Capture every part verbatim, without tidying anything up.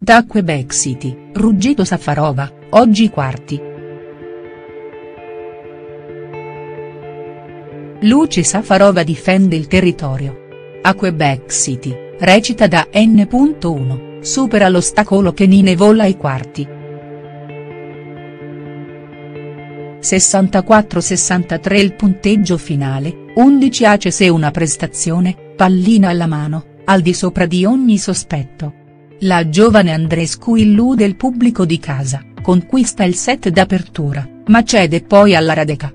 partita a Quebec City, ruggito Šafarova, oggi quarti. Lucie Šafarova difende il territorio. A Quebec City, recita da N uno, supera l'ostacolo che Nine vola ai quarti. sessantaquattro sessantatré il punteggio finale, undici ace se una prestazione, pallina alla mano, al di sopra di ogni sospetto. La giovane Andreescu illude il pubblico di casa, conquista il set d'apertura, ma cede poi alla Radeca.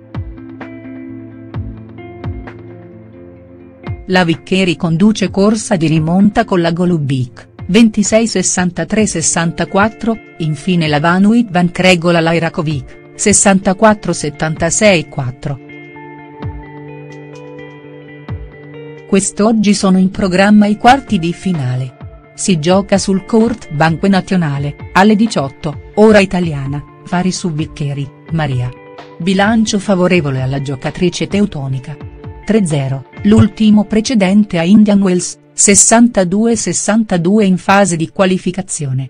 La Viccheri conduce corsa di rimonta con la Golubic, ventisei sessantatré sessantaquattro, infine la Van Uytvanck regola la Irakovic, sessantaquattro settantasei quattro. Quest'oggi sono in programma i quarti di finale. Si gioca sul Court Banque Nationale, alle diciotto, ora italiana, pari su Viccheri, Maria. Bilancio favorevole alla giocatrice teutonica. tre zero, l'ultimo precedente a Indian Wells, sessantadue sessantadue in fase di qualificazione.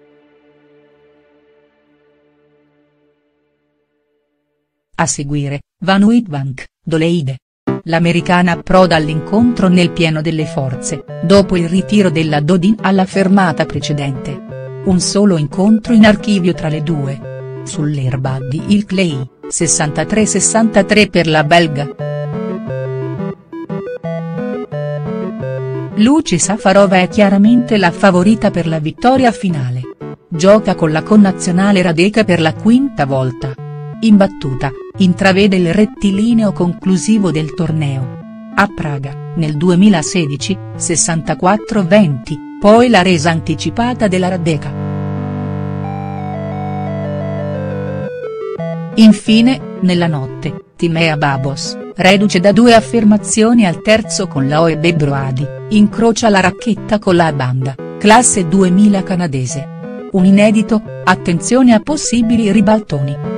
A seguire, Van Uytvanck, Doleide. L'americana approda all'incontro nel pieno delle forze, dopo il ritiro della Dodin alla fermata precedente. Un solo incontro in archivio tra le due. Sull'erba di Il Clay, sessantatré sessantatré per la belga. Lucie Šafarova è chiaramente la favorita per la vittoria finale. Gioca con la connazionale Radeca per la quinta volta. Imbattuta, intravede il rettilineo conclusivo del torneo. A Praga, nel duemilasedici, sessantaquattro venti, poi la resa anticipata della Radeca. Infine, nella notte, Timea Babos, reduce da due affermazioni al terzo con la Oebe Broadi, incrocia la racchetta con la banda, classe duemila canadese. Un inedito, attenzione a possibili ribaltoni.